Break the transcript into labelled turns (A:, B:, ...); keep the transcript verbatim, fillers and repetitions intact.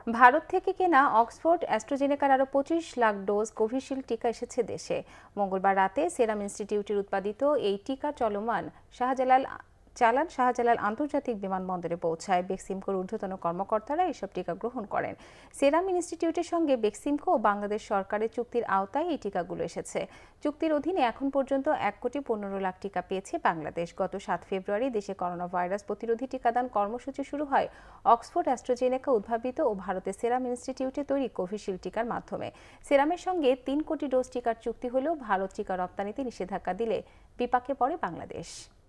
A: ভারত থেকে কেনা অক্সফোর্ড অ্যাস্ট্রাজেনেকার আরও পঁচিশ লাখ ডোজ কোভিশিল্ড টিকা এসেছে দেশে। মঙ্গলবার রাতে সেরাম ইনস্টিটিউটের উৎপাদিত এই টিকা চলমান শাহজালাল চালান শাহজালাল আন্তর্জাতিক বিমানবন্দরে পৌঁছায়। বেক্সিমকোর ঊর্ধ্বতন কর্মকর্তারা এসব টিকা গ্রহণ করেন। সেরাম ইনস্টিটিউটের সঙ্গে বেক্সিমকো ও বাংলাদেশ সরকারের চুক্তির আওতায় এই টিকাগুলো এসেছে। চুক্তির অধীনে এখন পর্যন্ত এক কোটি পনেরো লাখ টিকা পেয়েছে বাংলাদেশ। গত সাত ফেব্রুয়ারি দেশে করোনা ভাইরাস প্রতিরোধী টিকাদান কর্মসূচি শুরু হয় অক্সফোর্ড অ্যাস্ট্রাজেনেকা উদ্ভাবিত ও ভারতের সেরাম ইনস্টিটিউটে তৈরি কোভিশিল্ড টিকার মাধ্যমে। সেরামের সঙ্গে তিন কোটি ডোজ টিকার চুক্তি হলেও ভারত টিকা রপ্তানিতে নিষেধাজ্ঞা দিলে বিপাকে পড়ে বাংলাদেশ।